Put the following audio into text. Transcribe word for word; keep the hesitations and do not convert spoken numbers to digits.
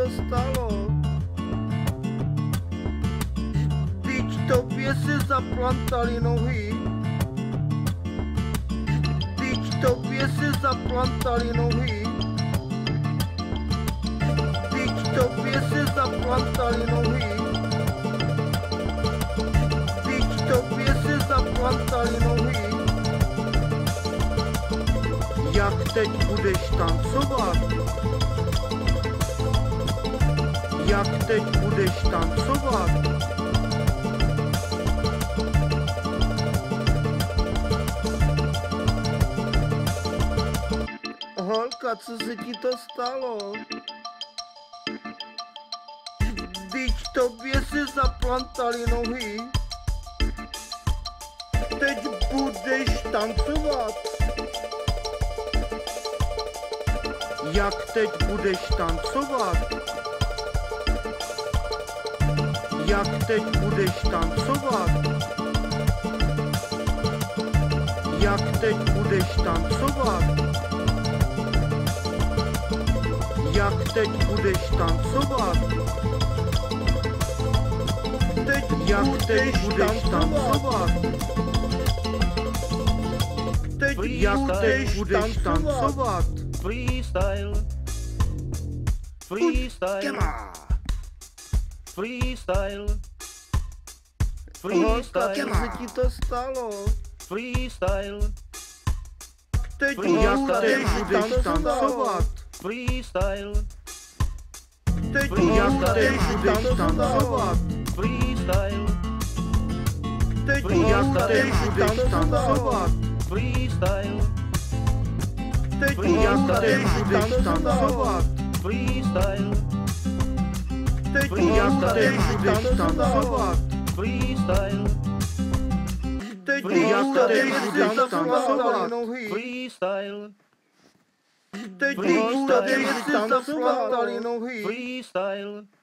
to stalo? Teď tobě se zaplantali nohy. Teď tobě se zaplantali nohy. Teď tobě se zaplantali nohy. Teď tobě se zaplantali nohy. Jak teď budeš tancovat? Jak teď budeš tancovat? Holka, co se ti to stalo? Teď tobě se zaplantali nohy. Teď budeš tancovat. Jak teď budeš tancovat? Jak teď budeš tancovat? Jak teď budeš tancovat? Jak teď budeš tancovat? Teď jak teď budeš tancovat? Teď jak teď budeš tancovat? Freestyle, freestyle, freestyle, Holka, freestyle, co se ti to stalo? freestyle, Teď jak teď teď budeš tancovat? freestyle, Teď jak teď teď budeš tancovat? freestyle, Teď jak teď teď budeš tancovat? freestyle, Teď jak teď teď budeš tancovat? freestyle, Teď jak teď teď budeš tancovat? freestyle, Teď jak teď teď budeš budeš tancovat? Nohy. freestyle, Teď freestyle, teď se zaplantali nohy. freestyle,